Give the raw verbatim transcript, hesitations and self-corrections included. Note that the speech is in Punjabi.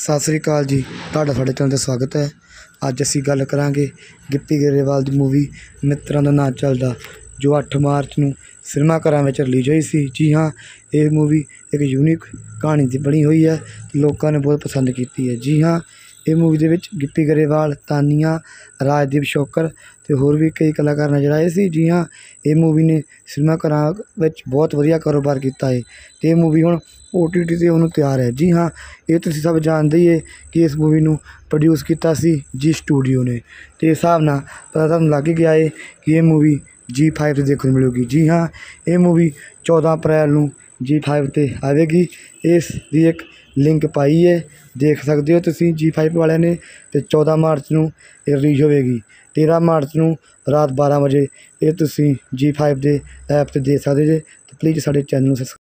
ਸਤਿ ਸ਼੍ਰੀ ਅਕਾਲ ਜੀ, ਤੁਹਾਡਾ ਸਾਡੇ ਚੈਨਲ 'ਤੇ ਸਵਾਗਤ ਹੈ। ਅੱਜ ਅਸੀਂ ਗੱਲ ਕਰਾਂਗੇ ਗਿੱਪੀ ਗਰੇਵਾਲ ਦੀ ਮੂਵੀ ਮਿੱਤਰਾਂ ਦਾ ਨਾਂ ਚੱਲਦਾ, ਜੋ ਅੱਠ ਮਾਰਚ ਨੂੰ ਸਿਨੇਮਾ ਘਰਾਂ ਵਿੱਚ ਰਿਲੀਜ਼ ਹੋਈ ਸੀ। ਜੀ ਹਾਂ, ਇਹ ਮੂਵੀ ਇੱਕ ਯੂਨੀਕ ਕਹਾਣੀ ਦੀ ਬਣੀ ਹੋਈ ਹੈ, ਲੋਕਾਂ ਨੇ ਬਹੁਤ ਪਸੰਦ ਕੀਤੀ ਹੈ। ਜੀ ਹਾਂ, ਇਹ ਮੂਵੀ ਦੇ ਵਿੱਚ ਗਿੱਪੀ ਗਰੇਵਾਲ, ਤਾਨੀਆ, ਰਾਜਦੀਪ ਸ਼ੋਕਰ ਅਤੇ ਹੋਰ ਵੀ ਕਈ ਕਲਾਕਾਰ ਨਜ਼ਰ ਆਏ ਸੀ। ਜੀ ਹਾਂ, ਇਹ ਮੂਵੀ ਨੇ ਸਿਨੇਮਾ ਘਰਾਂ ਵਿੱਚ ਬਹੁਤ ਵਧੀਆ ਕਾਰੋਬਾਰ ਕੀਤਾ ਹੈ ਅਤੇ ਇਹ ਮੂਵੀ ਹੁਣ ਓ ਟੀ ਟੀ 'ਤੇ ਉਹਨੂੰ ਤਿਆਰ ਹੈ। ਜੀ ਹਾਂ, ਇਹ ਤੁਸੀਂ ਸਭ ਜਾਣਦੇ ਹੀ ਹੈ ਕਿ ਇਸ ਮੂਵੀ ਨੂੰ ਪ੍ਰੋਡਿਊਸ ਕੀਤਾ ਸੀ ਜੀ ਸਟੂਡੀਓ ਨੇ, ਅਤੇ ਇਸ ਹਿਸਾਬ ਨਾਲ ਪਤਾ ਤੁਹਾਨੂੰ ਲੱਗ ਹੀ ਗਿਆ ਹੈ ਕਿ ਇਹ ਮੂਵੀ ਜੀ ਫਾਈਵ 'ਤੇ ਦੇਖਣ ਨੂੰ ਮਿਲੇਗੀ। ਜੀ ਹਾਂ, ਇਹ ਮੂਵੀ ਚੌਦ੍ਹਾਂ ਅਪ੍ਰੈਲ ਨੂੰ ਜੀ ਫਾਈਵ 'ਤੇ ਆਵੇਗੀ। ਇਸ ਦੀ ਇੱਕ ਲਿੰਕ ਪਾਈ ਹੈ, ਦੇਖ ਸਕਦੇ ਹੋ ਤੁਸੀਂ ਜੀ ਫਾਈਵ ਵਾਲਿਆਂ ਨੇ, ਅਤੇ ਚੌਦ੍ਹਾਂ ਮਾਰਚ ਨੂੰ ਇਹ ਰਿਲੀਜ਼ ਹੋਵੇਗੀ। ਤੇਰ੍ਹਾਂ ਮਾਰਚ ਨੂੰ ਰਾਤ ਬਾਰ੍ਹਾਂ ਵਜੇ ਇਹ ਤੁਸੀਂ ਜੀ ਫਾਈਵ ਦੇ ਐਪ 'ਤੇ ਦੇਖ ਸਕਦੇ ਜੇ। ਅਤੇ ਪਲੀਜ਼ ਸਾਡੇ ਚੈਨਲ ਨੂੰ ਸਬਸਕ੍ਰਾਈਬ